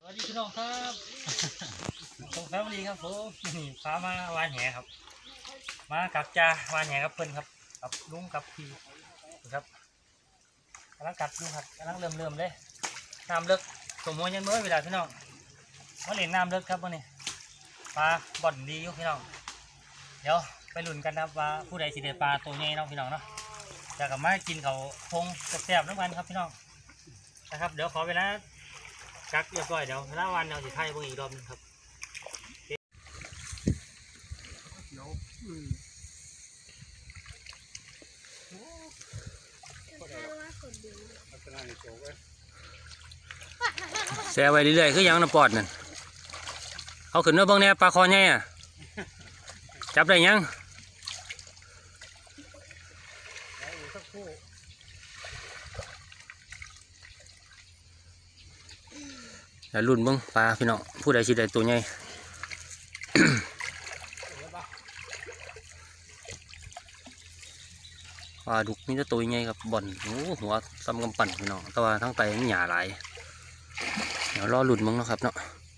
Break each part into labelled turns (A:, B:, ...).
A: สวัสดีพี่น้องครับส่งแฟมิลี่ครับผมนี่พามาวานแหครับมากับจ่าวานแหกับเพิ่นครับกับลุงกับพี่ครับกำลังกัดอยู่ครับกำลังเริ่มเลยน้ำเลิกสมมติยังเมื่อเวลาพี่น้องมาเล่นน้ำเลิกครับวันนี้ปลาบ่อนดีอยู่พี่น้องเดี๋ยวไปลุ้นกันครับว่าผู้ใดสิได้ปลาตัวใหญ่น้องพี่น้องเนาะจะกลับมากินเขาพงแซ่บๆน้ำกันครับพี่น้องนะครับเดี๋ยวขอเวลากักเรียบร้อยเดี๋ยวหน้าวันเราจะไทยพวกอีกรอบนึงครับแซ่ไว้เรื่อยๆคือยังน้ำปอดนั่นเอาขึ้นมาเบิ่งแน่ปลาคอใหญ่อะจับได้ยังอย่าลุ่นเบิ่งปลาพี่น้องผู้ใดสิได้ตัวใหญ่ปลาดุกนี่จะตัวใหญ่ครับบ่อนโอ้หัวซ้ำกำปั่นพี่น้องแต่ว่าทั้งไตมันหยาหลายเดี๋ยวรอลุ่นมึงนะครับเนาะ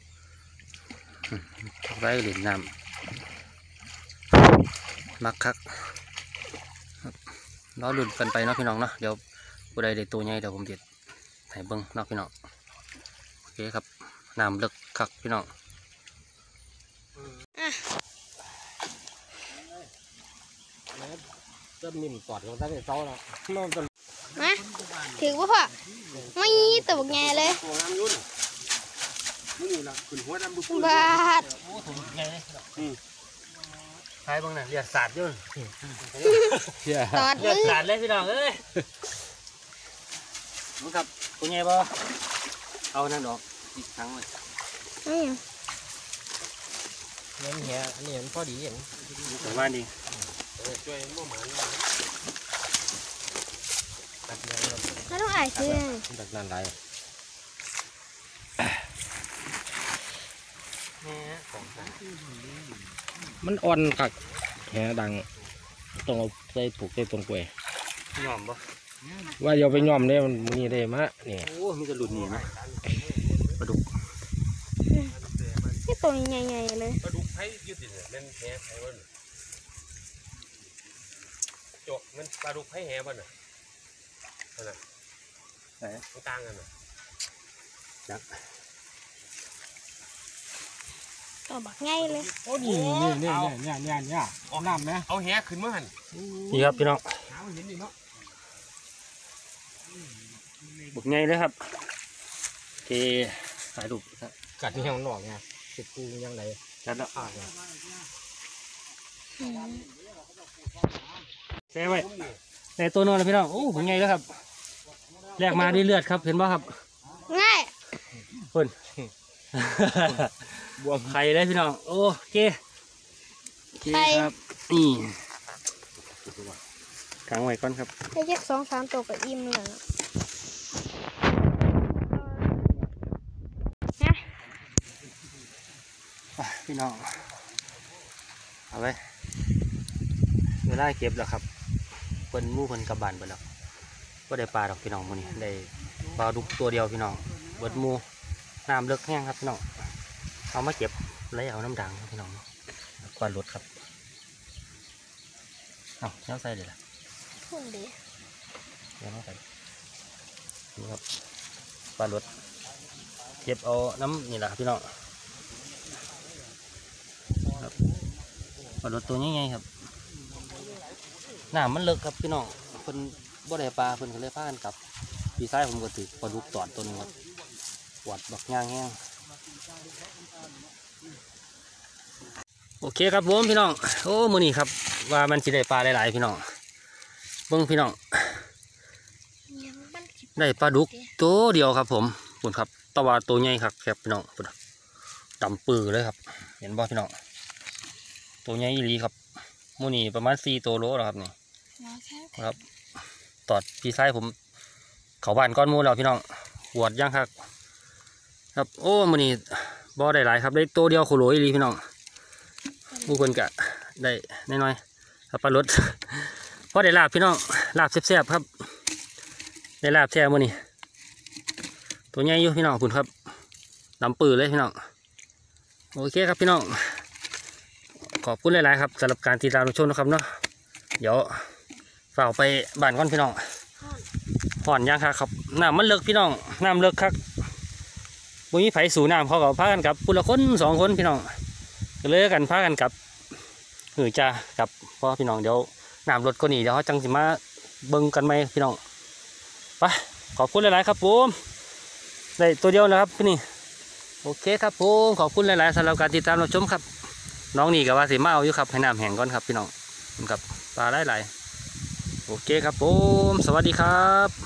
A: ไว้เหรียญน้ำมักคักรอลุ่นกันไปเนาะพี่น้องเนาะเดี๋ยวผู้ใดได้ตัวใหญ่เดี๋ยวผมเด็ดให้เบิ่งเนาะพี่น้องโอเคครับน้ำเลิกคักพี่น้อง
B: จะมิ่มปอดของตั้งแต่เช้าแล้วนอนจน
C: มาถือว่าพ่อไม่ตัวไงเลย
B: ตัวน้ำยุ่นนี่ละขึ้นหัวดำบุบ
C: บาด
A: โอ้ถุงใหญ่เลยใครบ้างน่ะเลือดสาดยุ่น
C: ตอด
A: เลือ
C: มื
A: ด
C: อ
A: สาดเลยพี่น้องเอ้ยมึงครับตัวใหญ่ป่ะเอานั่นดอกอีกครั้งเลย
B: เงี้ยเงี้ยอันนี้มันพอดีอย่าง
A: ถึงบ้านดี
B: ช่วยมั่วหมันตัดเงี้ย
C: ถ้าต้องอ่านซื้อ
B: ตัดนานไรมันอ่อนคักแหดังต้องเอาใส่ผูกใส่ตรงกล้วย
A: ยอมป่ะ
B: ว่าเดี๋ยวไปย่อมเนี่ยมันมีได้มะเนี่ย
A: โอ้มีกระหลุดหนีนะปลาดุก
C: นี่ตัวใหญ่ๆเลย
B: ปลาดุกไผ่ยืดเนี่ยมันแหไผ่บ้านจกมันปลาดุกไผ่แหบ้านน่ะนั่นน่ะไหนต่างกันน่ะจัก
C: ตัวบักง่ายเลย
B: โอ้นี่เอาน้ำไหมเอาแหขึ้นมาหัน
A: นี่ครับพี่น้อง
B: หาเห็นดิเนาะ
A: บุกไงเลยครับเทถ่ายรูป
B: กัดนี่ยังหนอกไงติดกูยังไง
A: จัดแล้ว
B: อ่าไง
A: แซ่ไว้ในตัวนอนเลยพี่น้องโอ้บุกไงเลยครับแลกมาด้วยเลือดครับเห็นป่ะครับ
C: ง่าย
A: เพิ่น บวมไข่เลยพี่น้องโอเคครับนี่กางไว้ก่อนครับ
C: ได้แค่2-3ตัวกับอิ่มเลยนะ
A: พี่น้องเอาไว้เวลาเก็บแล้วครับเพิ่นมู่เพิ่นกลับบ้านไปแล้วก็ได้ปลาดอกพี่น้องมื้อนี้ได้ปลาดุกตัวเดียวพี่น้องเบิดหมู่น้ำเลิกแห้งครับพี่น้องเอามาเก็บแล้วเอาน้ำด่างครับพี่น้องกวาดรถครับเอาเนื้อใส่เลยล่ะ
C: พุ่นดี
A: เนื้อใส่นี่ครับกวาดรถเก็บเอาน้ำนี่แหละครับพี่น้องครับกวาดรถตัวใหญ่ๆครับน้ำมันเลิกครับพี่น้องเพิ่นบ่ได้ปลาเพิ่นก็เลยพากันกลับพี่ชายผมก็ถือปลาดุกตอดตัวนึงครับปวดบักย่างแห้งโอเคครับผมพี่น้องโอ้มื้อนี้ครับว่ามันสิได้ปลาหลายๆพี่น้องเบิ่งพี่น้องได้ปลาดุกตัวเดียวครับผมปุ่นครับตะวันตัวใหญ่ครับครับพี่น้องปุ่นดำปื้อเลยครับเห็นบ่พี่น้องตัวใหญ่อีหลีครับมื้อนี้ประมาณ4 ตัวโลแล้วครับนี่ครับตอดพี่ชายผมเขาบ้านก้อนมูแล้วพี่น้องปวดย่างครับครับโอ้มื้อนี้บ่ได้หลายครับได้ตัวเดียวโคโลอีหลีพี่น้องผู้คนกะได้น้อยๆครับปลารสพอได้ลาบพี่น้องลาบแซ่บๆครับได้ลาบแซ่บมื้อนี้ตัวใหญ่อยู่พี่น้องคุณครับดำปื้อเลยพี่น้องโอเคครับพี่น้องขอบคุณหลายๆครับสำหรับการติดตามรับชมนะครับเนาะเดี๋ยวฝากไปบ้านก่อนพี่น้องห่อนย่างครับน้ำมันเลิกพี่น้องน้ำเลิกครับวันนี้ไผสู่น้ำเขาก็พากันกับปุละคน2 คนพี่น้องก็เลยกันพากันกับจ้ากับพ่อพี่น้องเดี๋ยวน้ำรถก็หนีเดี๋ยวเขาจังสิมาเบิ่งกันไหมพี่น้องไปขอบคุณหลายๆครับผมได้ตัวเดียวนะครับพี่นี่โอเคครับผมขอบคุณหลายๆสำหรับการติดตามรับชมครับน้องนี่กับว่าสิมาเอาอยู่ครับให้น้ำแห้งก่อนครับพี่น้องกับปลาหลายๆโอเคครับผมสวัสดีครับ